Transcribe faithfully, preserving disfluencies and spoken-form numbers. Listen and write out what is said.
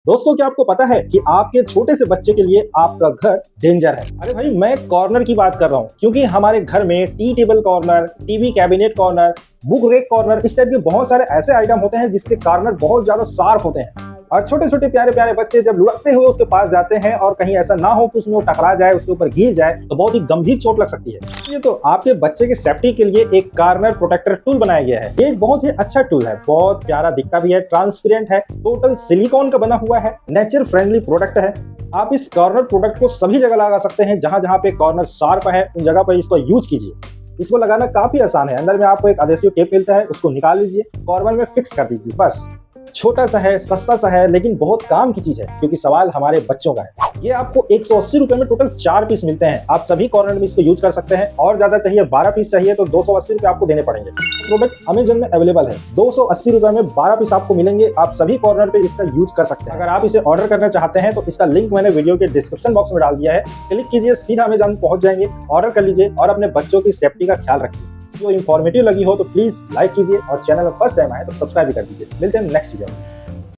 दोस्तों, क्या आपको पता है कि आपके छोटे से बच्चे के लिए आपका घर डेंजर है। अरे भाई, मैं कॉर्नर की बात कर रहा हूँ, क्योंकि हमारे घर में tea table corner, TV cabinet corner, book rack corner, इस टाइप के बहुत सारे ऐसे आइटम होते हैं जिसके कॉर्नर बहुत ज्यादा शार्प होते हैं। और छोटे छोटे प्यारे प्यारे बच्चे जब लुढ़कते हुए उसके पास जाते हैं और कहीं ऐसा ना हो कि उसमें वो टकरा जाए, उसके ऊपर गिर जाए, तो बहुत ही गंभीर चोट लग सकती है। ये तो आपके बच्चे के सेफ्टी के लिए एक कॉर्नर प्रोटेक्टर टूल बनाया गया है। ये बहुत ही अच्छा टूल है, बहुत प्यारा दिखता भी है, ट्रांसपेरेंट है, टोटल सिलिकॉन का बना हुआ है, नेचर फ्रेंडली प्रोडक्ट है। आप इस कॉर्नर प्रोडक्ट को सभी जगह लगा सकते हैं, जहां जहां पे कॉर्नर शार्प है उन जगह पर इसको यूज कीजिए। इसको लगाना काफी आसान है। अंदर में आपको एक एडहेसिव टेप मिलता है, उसको निकाल लीजिए, कॉर्नर में फिक्स कर दीजिए। बस छोटा सा है, सस्ता सा है, लेकिन बहुत काम की चीज है, क्योंकि सवाल हमारे बच्चों का है। ये आपको एक सौ अस्सी रुपए में टोटल चार पीस मिलते हैं। आप सभी कॉर्नर में इसको यूज कर सकते हैं, और ज्यादा चाहिए बारह पीस चाहिए तो दो सौ अस्सी रुपए आपको देने पड़ेंगे। प्रोडक्ट अमेजन में अवेलेबल है, दो सौ अस्सी रुपए में बारह पीस आपको मिलेंगे। आप सभी कॉर्नर पे इसका यूज कर सकते हैं। अगर आप इसे ऑर्डर करना चाहते हैं तो इसका लिंक मैंने वीडियो के डिस्क्रिप्शन बॉक्स में डाल दिया है, क्लिक कीजिए, सीधा अमेजन पहुंच जाएंगे, ऑर्डर कर लीजिए और अपने बच्चों की सेफ्टी का ख्याल रखिए। जो इन्फॉर्मेटिव लगी हो तो प्लीज लाइक कीजिए, और चैनल में फर्स्ट टाइम आए तो सब्सक्राइब भी कर दीजिए। मिलते हैं नेक्स्ट वीडियो में।